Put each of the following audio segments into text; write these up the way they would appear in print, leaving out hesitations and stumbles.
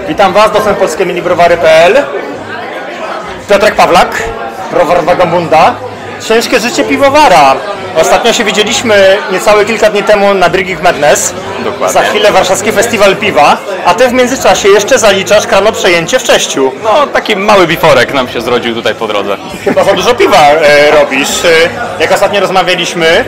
Witam Was, dostęp polskie minibrowary.pl. Piotrek Pawlak, browar Vagabunda. Ciężkie życie piwowara. Ostatnio się widzieliśmy niecałe kilka dni temu na Brewing Madness. Dokładnie. Za chwilę Warszawski Festiwal Piwa, a Ty w międzyczasie jeszcze zaliczasz krano przejęcie w Cześciu. No, taki mały biforek nam się zrodził tutaj po drodze. Chyba za dużo piwa robisz. Jak ostatnio rozmawialiśmy,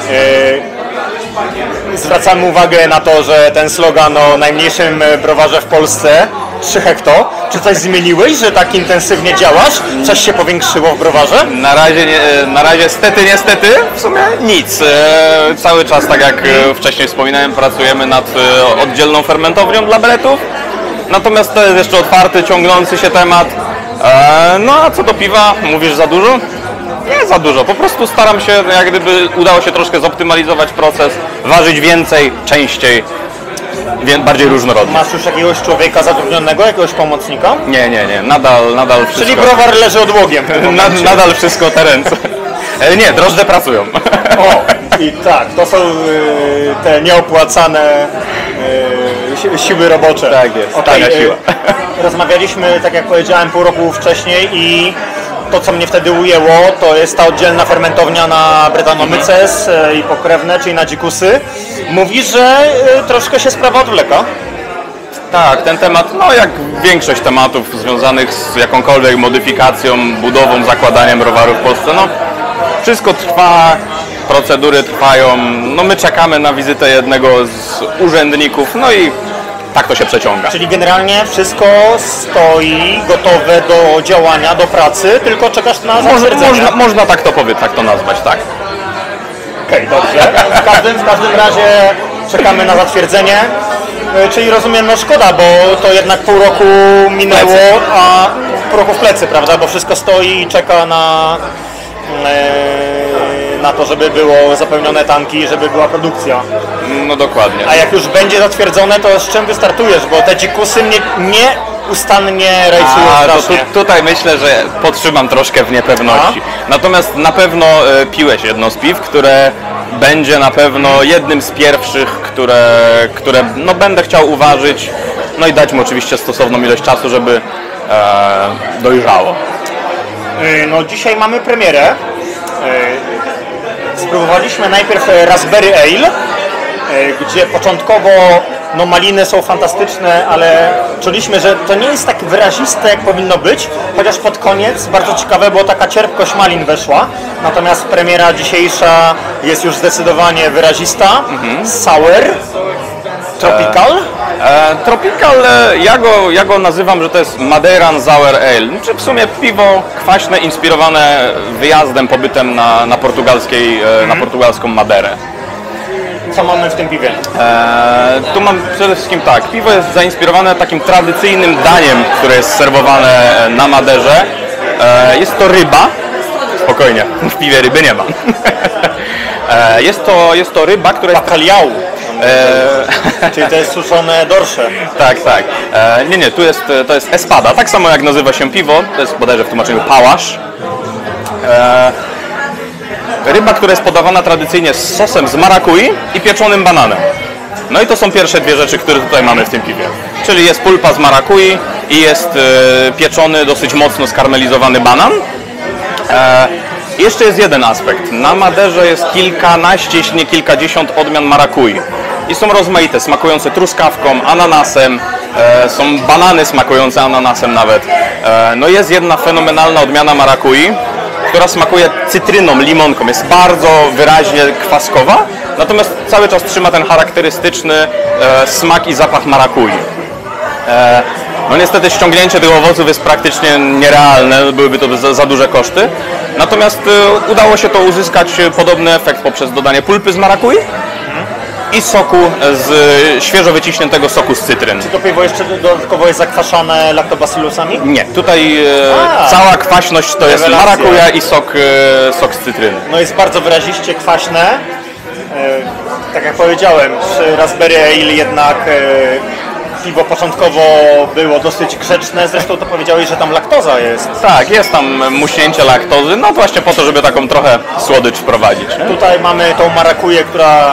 zwracamy uwagę na to, że ten slogan o najmniejszym browarze w Polsce 3 hekto. Czy coś zmieniłeś, że tak intensywnie działasz? Coś się powiększyło w browarze? Na razie niestety, w sumie nic. Cały czas, tak jak wcześniej wspominałem, pracujemy nad oddzielną fermentownią dla beletów. Natomiast to jest jeszcze otwarty, ciągnący się temat. No a co do piwa, mówisz za dużo? Nie za dużo, po prostu staram się, jak gdyby udało się troszkę zoptymalizować proces, ważyć więcej, częściej, bardziej różnorodnie. Masz już jakiegoś człowieka zatrudnionego, jakiegoś pomocnika? Nie, nadal wszystko. Czyli browar leży odłogiem. Nadal wszystko te ręce. Nie, drożdże pracują. O, i tak, to są te nieopłacane siły robocze. Tak jest, tania siła. Rozmawialiśmy, tak jak powiedziałem, pół roku wcześniej i to, co mnie wtedy ujęło, to jest ta oddzielna fermentownia na Brettanomyces i pokrewne, czyli na dzikusy. Mówisz, że troszkę się sprawa odwleka? Tak, ten temat, no jak większość tematów związanych z jakąkolwiek modyfikacją, budową, zakładaniem browaru w Polsce, no wszystko trwa, procedury trwają, no my czekamy na wizytę jednego z urzędników, no i tak to się przeciąga. Czyli generalnie wszystko stoi gotowe do działania, do pracy, tylko czekasz na zatwierdzenie. Można tak to nazwać, tak. Okej, dobrze. W każdym razie czekamy na zatwierdzenie. Czyli rozumiem, no szkoda, bo to jednak pół roku minęło, a pół roku w plecy, prawda? Bo wszystko stoi i czeka na to, żeby było zapełnione tanki, żeby była produkcja. No dokładnie. A jak już będzie zatwierdzone, to z czym wystartujesz? Bo te dzikusy nieustannie rejsują strasznie. Tutaj myślę, że podtrzymam troszkę w niepewności. Natomiast na pewno piłeś jedno z piw, które będzie na pewno jednym z pierwszych, które no, będę chciał uważyć, no i dać mu oczywiście stosowną ilość czasu, żeby dojrzało. No dzisiaj mamy premierę. Spróbowaliśmy najpierw Raspberry Ale, gdzie początkowo no, maliny są fantastyczne, ale czuliśmy, że to nie jest tak wyraziste, jak powinno być, chociaż pod koniec bardzo ciekawe, bo taka cierpkość malin weszła. Natomiast premiera dzisiejsza jest już zdecydowanie wyrazista. Sour, Tropical. Tropical, ja go nazywam, że to jest Madeiran Sour Ale. Czy w sumie piwo kwaśne, inspirowane wyjazdem, pobytem na portugalską Maderę. Co mamy w tym piwie? Tu mam przede wszystkim tak, piwo jest zainspirowane takim tradycyjnym daniem, które jest serwowane na Maderze. Jest to ryba. Spokojnie, w piwie ryby nie ma. Jest to ryba, która jest... Bacalhau. Czyli to jest suszone dorsze. Tak. Nie, to jest espada, tak samo jak nazywa się piwo, to jest bodajże w tłumaczeniu pałasz. Ryba, która jest podawana tradycyjnie z sosem z marakui i pieczonym bananem. No i to są pierwsze dwie rzeczy, które tutaj mamy w tym piwie. Czyli jest pulpa z marakui i jest pieczony, dosyć mocno skarmelizowany banan. Jeszcze jest jeden aspekt. Na Maderze jest kilkanaście, jeśli nie kilkadziesiąt odmian marakui. I są rozmaite, smakujące truskawką, ananasem, są banany smakujące ananasem nawet. No jest jedna fenomenalna odmiana marakui, która smakuje cytryną, limonką. Jest bardzo wyraźnie kwaskowa, natomiast cały czas trzyma ten charakterystyczny smak i zapach marakui. No niestety ściągnięcie tych owoców jest praktycznie nierealne, byłyby to za duże koszty. Natomiast udało się to uzyskać podobny efekt poprzez dodanie pulpy z marakui i soku świeżo wyciśniętego soku z cytryn. Czy to piwo jeszcze dodatkowo jest zakwaszane lactobacillusami? Nie, tutaj cała kwaśność to jest marakuja i sok z cytryny. No jest bardzo wyraziście kwaśne. Tak jak powiedziałem, przy Raspberry Ale jednak piwo początkowo było dosyć grzeczne, zresztą to powiedziałeś, że tam laktoza jest. Tak, jest tam muśnięcie laktozy, no właśnie po to, żeby taką trochę słodycz wprowadzić. Nie? Tutaj mamy tą marakuję, która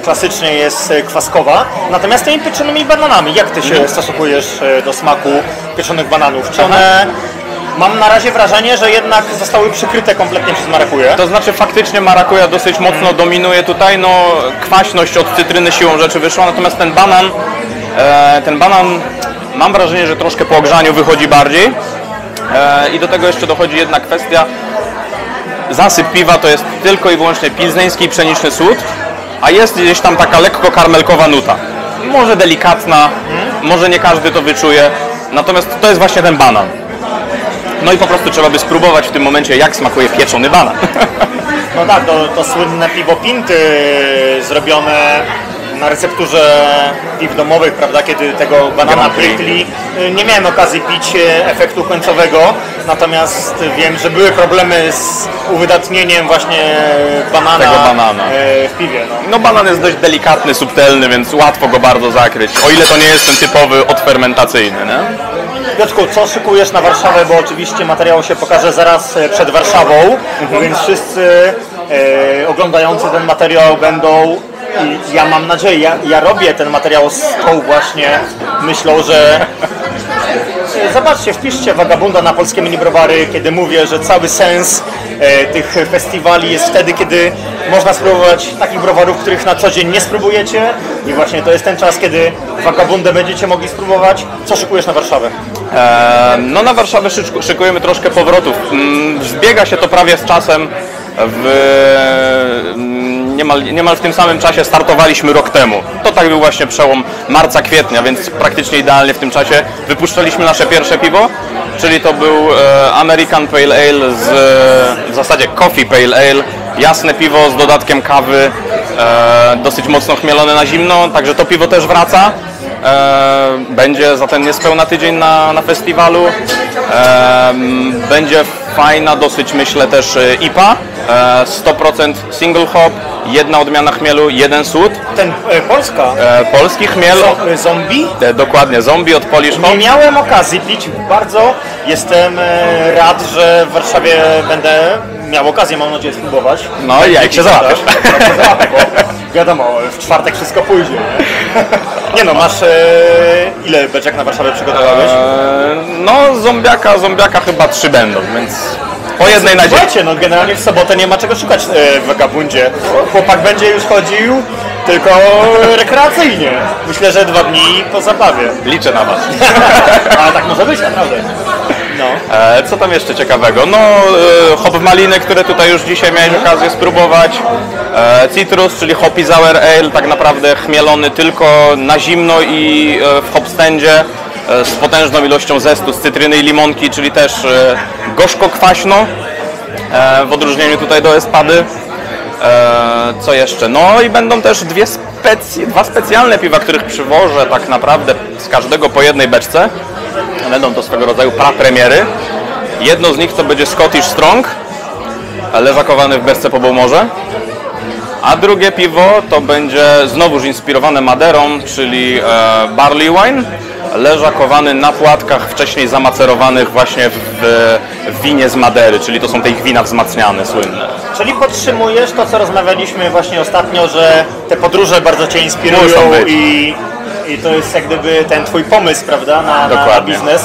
klasycznie jest kwaskowa. Natomiast tymi pieczonymi bananami, jak ty się stosunkujesz do smaku pieczonych bananów? Czy one... Mam na razie wrażenie, że jednak zostały przykryte kompletnie przez marakuję. To znaczy faktycznie marakuja dosyć mocno dominuje tutaj, no kwaśność od cytryny siłą rzeczy wyszła, natomiast ten banan mam wrażenie, że troszkę po ogrzaniu wychodzi bardziej. I do tego jeszcze dochodzi jedna kwestia. Zasyp piwa to jest tylko i wyłącznie pilzneński i pszeniczny słód, a jest gdzieś tam taka lekko karmelkowa nuta. Może delikatna, może nie każdy to wyczuje, natomiast to jest właśnie ten banan. No i po prostu trzeba by spróbować w tym momencie, jak smakuje pieczony banan. No tak, to słynne piwo Pinty zrobione na recepturze piw domowych, prawda, kiedy tego banana prytli. Nie miałem okazji pić efektu końcowego, natomiast wiem, że były problemy z uwydatnieniem właśnie banana w piwie. No banan jest dość delikatny, subtelny, więc łatwo go bardzo zakryć, o ile to nie jest ten typowy odfermentacyjny, nie? Piotrku, co szykujesz na Warszawę, bo oczywiście materiał się pokaże zaraz przed Warszawą, więc wszyscy oglądający ten materiał będą, i ja mam nadzieję, ja robię ten materiał z tą właśnie myślą, że zobaczcie, wpiszcie Vagabunda na polskie minibrowary, kiedy mówię, że cały sens tych festiwali jest wtedy, kiedy można spróbować takich browarów, których na co dzień nie spróbujecie, i właśnie to jest ten czas, kiedy Vagabundę będziecie mogli spróbować. Co szykujesz na Warszawę? No na Warszawę szykujemy troszkę powrotów. Zbiega się to prawie z czasem. Niemal w tym samym czasie startowaliśmy rok temu. To tak był właśnie przełom marca-kwietnia, więc praktycznie idealnie w tym czasie wypuszczaliśmy nasze pierwsze piwo, czyli to był American Pale Ale, w zasadzie Coffee Pale Ale, jasne piwo z dodatkiem kawy, dosyć mocno chmielone na zimno, także to piwo też wraca. Będzie za ten niespełna tydzień na festiwalu. Będzie fajna dosyć, myślę, też IPA, 100% single hop, jedna odmiana chmielu, jeden sód. Ten Polska? Polski chmiel. Zombie? Dokładnie, zombie od Polish Hop. Nie miałem okazji pić, bardzo jestem rad, że w Warszawie będę miał okazję, mam nadzieję, spróbować. No i jak się załapiesz. Bo wiadomo, w czwartek wszystko pójdzie. Nie no, masz ile beczek na Warszawę przygotowałeś? No zombiaka chyba 3 będą, więc po jednej na dzień. Słuchajcie, no generalnie w sobotę nie ma czego szukać w Vagabundzie. Chłopak będzie już chodził, tylko rekreacyjnie. Myślę, że 2 dni po zabawie. Liczę na was. Ale tak może być, naprawdę. No. Co tam jeszcze ciekawego? No, hop maliny, które tutaj już dzisiaj miałeś okazję spróbować. Citrus, czyli Hoppy Sour Ale, tak naprawdę chmielony tylko na zimno i w hopstandzie z potężną ilością zestu z cytryny i limonki, czyli też gorzko-kwaśno, w odróżnieniu tutaj do Espady. Co jeszcze? No i będą też dwa specjalne piwa, których przywożę tak naprawdę z każdego po jednej beczce. Będą to swego rodzaju prapremiery. Jedno z nich to będzie Scottish Strong, leżakowany w beczce po Beaumorze. A drugie piwo to będzie znowuż inspirowane Maderą, czyli Barley Wine, leżakowany na płatkach wcześniej zamacerowanych właśnie w winie z Madery, czyli to są te ich wina wzmacniane, słynne. Czyli podtrzymujesz to, co rozmawialiśmy właśnie ostatnio, że te podróże bardzo Cię inspirują i to jest jak gdyby ten Twój pomysł, prawda, na biznes.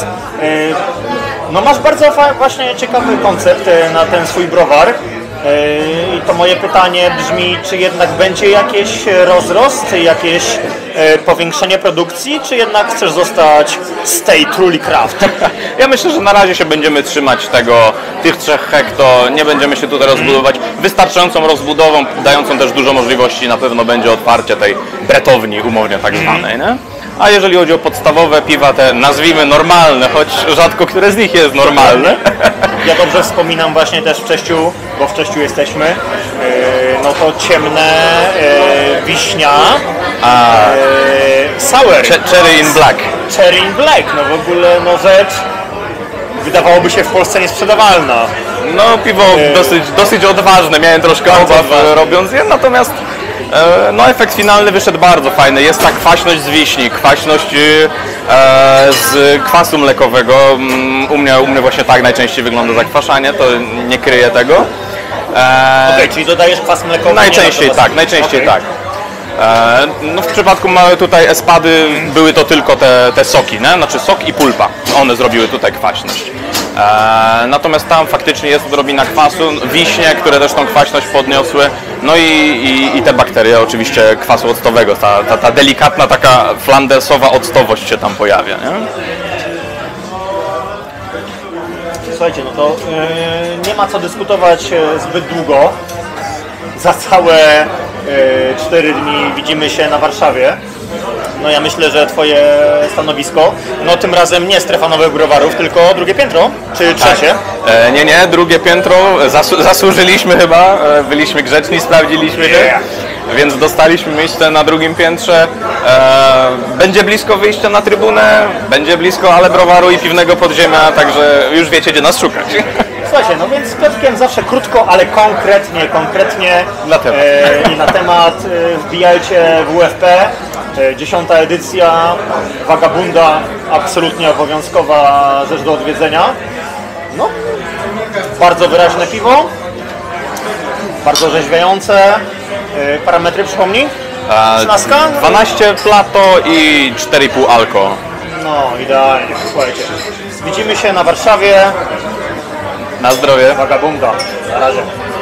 No masz bardzo właśnie ciekawy koncept na ten swój browar. I to moje pytanie brzmi, czy jednak będzie jakiś rozrost, jakieś powiększenie produkcji, czy jednak chcesz zostać stay truly craft? Ja myślę, że na razie się będziemy trzymać tych 3 hekto, nie będziemy się tutaj rozbudować. Wystarczającą rozbudową, dającą też dużo możliwości, na pewno będzie otwarcie tej bretowni umownie tak zwanej, nie? A jeżeli chodzi o podstawowe piwa, te nazwijmy normalne, choć rzadko które z nich jest normalne. Ja dobrze wspominam właśnie też w Cześciu, bo w Cześciu jesteśmy, no to ciemne wiśnia, sour. Cherry in Black. Cherry in Black, no w ogóle no rzecz wydawałoby się w Polsce niesprzedawalna. No piwo dosyć odważne, miałem troszkę obaw robiąc je, natomiast no efekt finalny wyszedł bardzo fajny. Jest ta kwaśność z wiśni, kwaśność z kwasu mlekowego. U mnie właśnie tak najczęściej wygląda zakwaszanie, to nie kryję tego. Okej, czyli dodajesz kwas mlekowy? Najczęściej tak, najczęściej tak. No w przypadku mamy tutaj Espady, były to tylko te soki, nie? Znaczy sok i pulpa. One zrobiły tutaj kwaśność. Natomiast tam faktycznie jest odrobina kwasu, wiśnie, które też tą kwaśność podniosły, no i te bakterie oczywiście kwasu octowego, ta delikatna taka flandersowa octowość się tam pojawia, nie? Słuchajcie, no to nie ma co dyskutować zbyt długo. Za całe 4 dni widzimy się na Warszawie. No ja myślę, że twoje stanowisko, no tym razem nie strefa nowych browarów, tylko drugie piętro, czy trzecie? Nie, drugie piętro, zasłużyliśmy chyba, byliśmy grzeczni, sprawdziliśmy się, więc dostaliśmy miejsce na drugim piętrze. Będzie blisko wyjścia na trybunę, będzie blisko ale browaru i piwnego podziemia, także już wiecie, gdzie nas szukać. Słuchajcie, no więc z Piotrkiem zawsze krótko, ale konkretnie i na temat wbijajcie WFP. 10. edycja, Vagabunda, absolutnie obowiązkowa rzecz do odwiedzenia. No, bardzo wyraźne piwo, bardzo rzeźwiające. Parametry przypomnij? 13? 12 plato i 4,5 alko. No, idealnie, słuchajcie. Widzimy się na Warszawie. Na zdrowie. Vagabunda. Na razie.